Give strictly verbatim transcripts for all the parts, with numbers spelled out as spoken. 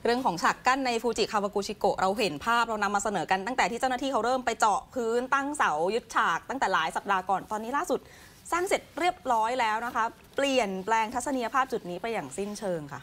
เรื่องของฉากกั้นในฟูจิคาวากุชิโกะเราเห็นภาพเรานำมาเสนอกันตั้งแต่ที่เจ้าหน้าที่เขาเริ่มไปเจาะพื้นตั้งเสายึดฉากตั้งแต่หลายสัปดาห์ก่อนตอนนี้ล่าสุดสร้างเสร็จเรียบร้อยแล้วนะคะเปลี่ยนแปลงทัศนียภาพจุดนี้ไปอย่างสิ้นเชิงค่ะ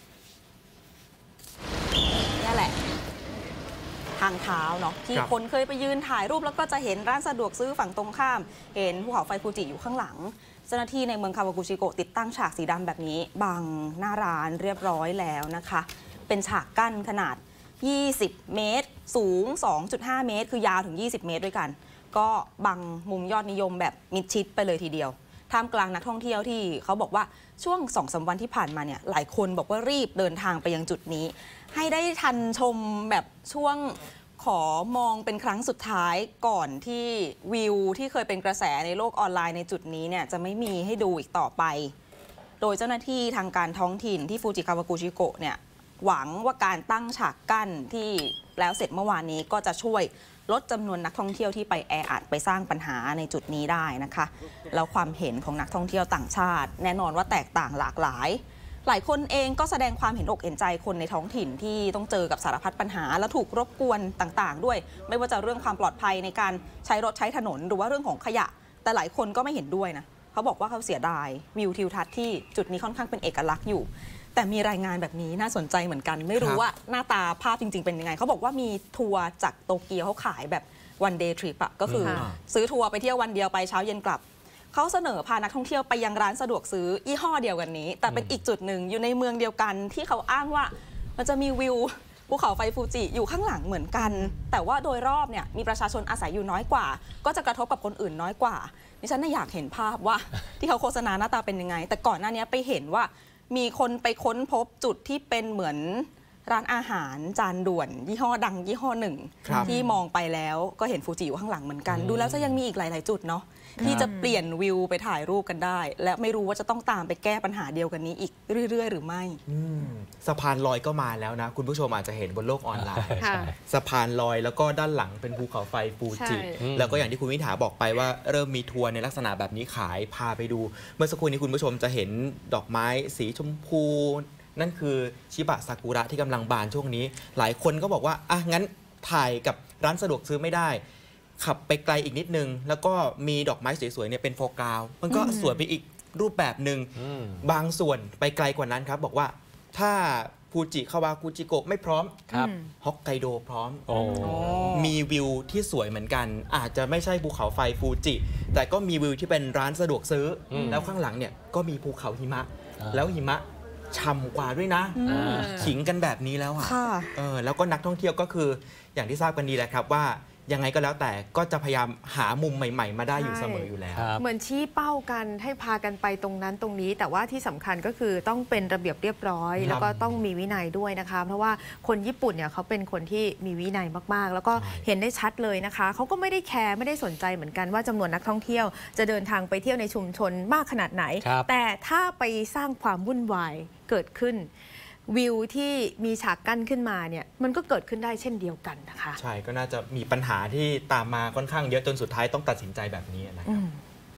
นี่แหละทางเท้าเนาะที่คนเคยไปยืนถ่ายรูปแล้วก็จะเห็นร้านสะดวกซื้อฝั่งตรงข้ามเห็นภูเขาไฟฟูจิอยู่ข้างหลังเจ้าหน้าที่ในเมืองคาวากุชิโกะติดตั้งฉากสีดำแบบนี้บังหน้าร้านเรียบร้อยแล้วนะคะเป็นฉากกั้นขนาดยี่สิบเมตรสูง สองจุดห้า เมตรคือยาวถึงยี่สิบเมตรด้วยกันก็บังมุมยอดนิยมแบบมิดชิดไปเลยทีเดียวท่ามกลางนักท่องเที่ยวที่เขาบอกว่าช่วง สองถึงสาม วันที่ผ่านมาเนี่ยหลายคนบอกว่ารีบเดินทางไปยังจุดนี้ให้ได้ทันชมแบบช่วงขอมองเป็นครั้งสุดท้ายก่อนที่วิวที่เคยเป็นกระแสในโลกออนไลน์ในจุดนี้เนี่ยจะไม่มีให้ดูอีกต่อไปโดยเจ้าหน้าที่ทางการท้องถิ่นที่ฟูจิคาวากุชิโกะเนี่ยหวังว่าการตั้งฉากกั้นที่แล้วเสร็จเมื่อวานนี้ก็จะช่วยลดจำนวนนักท่องเที่ยวที่ไปแออัดไปสร้างปัญหาในจุดนี้ได้นะคะแล้วความเห็นของนักท่องเที่ยวต่างชาติแน่นอนว่าแตกต่างหลากหลายหลายคนเองก็แสดงความเห็นอกเห็นใจคนในท้องถิ่นที่ต้องเจอกับสารพัดปัญหาและถูกรบกวนต่างๆด้วยไม่ว่าจะเรื่องความปลอดภัยในการใช้รถใช้ถนนหรือว่าเรื่องของขยะแต่หลายคนก็ไม่เห็นด้วยนะเขาบอกว่าเขาเสียดายวิวทิวทัศน์ที่จุดนี้ค่อนข้างเป็นเอกลักษณ์อยู่แต่มีรายงานแบบนี้น่าสนใจเหมือนกันไม่รู้ว่าหน้าตาภาพจริงๆเป็นยังไงเขาบอกว่ามีทัวร์จากโตเกียวเขาขายแบบวันเดย์ทริปอะก็คือซื้อทัวร์ไปเที่ยววันเดียวไปเช้าเย็นกลับเขาเสนอพานักท่องเที่ยวไปยังร้านสะดวกซื้อยี่ห้อเดียวกันนี้แต่เป็นอีกจุดหนึ่งอยู่ในเมืองเดียวกันที่เขาอ้างว่ามันจะมีวิวภูเขาไฟฟูจิอยู่ข้างหลังเหมือนกันแต่ว่าโดยรอบเนี่ยมีประชาชนอาศัยอยู่น้อยกว่าก็จะกระทบกับคนอื่นน้อยกว่าดิฉันน่ะอยากเห็นภาพว่าที่เขาโฆษณาหน้าตาเป็นยังไงแต่ก่อนหน้านี้ไปเห็นว่ามีคนไปค้นพบจุดที่เป็นเหมือนร้านอาหารจานด่วนยี่ห้อดังยี่ห้อหนึ่งที่มองไปแล้วก็เห็นฟูจิอยู่ข้างหลังเหมือนกันดูแล้วจะยังมีอีกหลายๆจุดเนาะที่จะเปลี่ยนวิวไปถ่ายรูปกันได้และไม่รู้ว่าจะต้องตามไปแก้ปัญหาเดียวกันนี้อีกเรื่อยๆหรือไม่สะพานลอยก็มาแล้วนะคุณผู้ชมอาจจะเห็นบนโลกออนไลน์สะพานลอยแล้วก็ด้านหลังเป็นภูเขาไฟฟูจิแล้วก็อย่างที่คุณวิถาบอกไปว่าเริ่มมีทัวร์ในลักษณะแบบนี้ขายพาไปดูเมื่อสักครู่นี้คุณผู้ชมจะเห็นดอกไม้สีชมพูนั่นคือชิบะซากุระที่กำลังบานช่วงนี้หลายคนก็บอกว่าอ่ะงั้นถ่ายกับร้านสะดวกซื้อไม่ได้ขับไปไกลอีกนิดนึงแล้วก็มีดอกไม้สวยๆเนี่ยเป็นโฟกัสมันก็สวยไปอีกรูปแบบหนึ่งบางส่วนไปไกลกว่านั้นครับบอกว่าถ้าฟูจิคาวากุจิโกะไม่พร้อมฮอกไกโดพร้อมมีวิวที่สวยเหมือนกันอาจจะไม่ใช่ภูเขาไฟฟูจิแต่ก็มีวิวที่เป็นร้านสะดวกซื้อแล้วข้างหลังเนี่ยก็มีภูเขาหิมะแล้วหิมะช่ำกว่าด้วยนะขิงกันแบบนี้แล้วอ่ะแล้วก็นักท่องเที่ยวก็คืออย่างที่ทราบกันดีแหละครับว่ายังไงก็แล้วแต่ก็จะพยายามหามุมใหม่ๆมาได้อยู่เสมออยู่แล้วเหมือนชี้เป้ากันให้พากันไปตรงนั้นตรงนี้แต่ว่าที่สำคัญก็คือต้องเป็นระเบียบเรียบร้อยแล้วก็ต้องมีวินัยด้วยนะคะเพราะว่าคนญี่ปุ่นเนี่ยเขาเป็นคนที่มีวินัยมากๆแล้วก็เห็นได้ชัดเลยนะคะเขาก็ไม่ได้แคร์ไม่ได้สนใจเหมือนกันว่าจำนวนนักท่องเที่ยวจะเดินทางไปเที่ยวในชุมชนมากขนาดไหนแต่ถ้าไปสร้างความวุ่นวายเกิดขึ้นวิวที่มีฉากกั้นขึ้นมาเนี่ยมันก็เกิดขึ้นได้เช่นเดียวกันนะคะใช่ก็น่าจะมีปัญหาที่ตามมาค่อนข้างเยอะจนสุดท้ายต้องตัดสินใจแบบนี้นะครับ